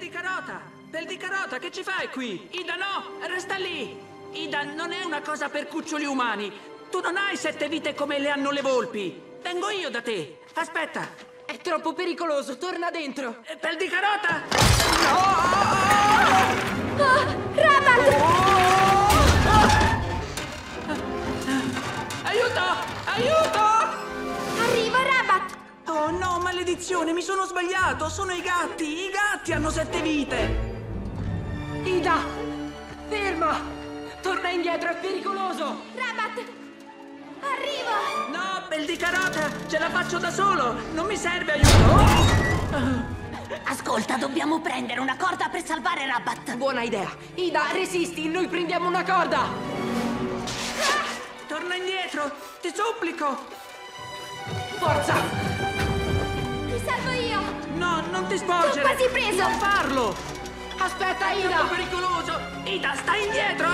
di carota! Pel di carota, che ci fai qui? Ida, no! Resta lì! Ida, non è una cosa per cuccioli umani! Tu non hai 7 vite come le hanno le volpi! Vengo io da te! Aspetta! È troppo pericoloso, torna dentro! Pel di carota! Oh, Rabat! Aiuto! Aiuto! Arrivo, Rabat! Oh no, maledizione, mi sono sbagliato! Sono i gatti! I gatti hanno 7 vite! Ida! Ferma! Torna indietro, è pericoloso! Rabat! Arrivo! No, Pel di carota! Ce la faccio da solo! Non mi serve aiuto! Ascolta, dobbiamo prendere una corda per salvare Rabat. Buona idea! Ida, resisti, noi prendiamo una corda! Torna indietro! Ti supplico! Forza! Ti salvo io! No, non ti sporgere! T'ho quasi preso! Non farlo! Aspetta, È Ida! troppo pericoloso! Ida, stai indietro!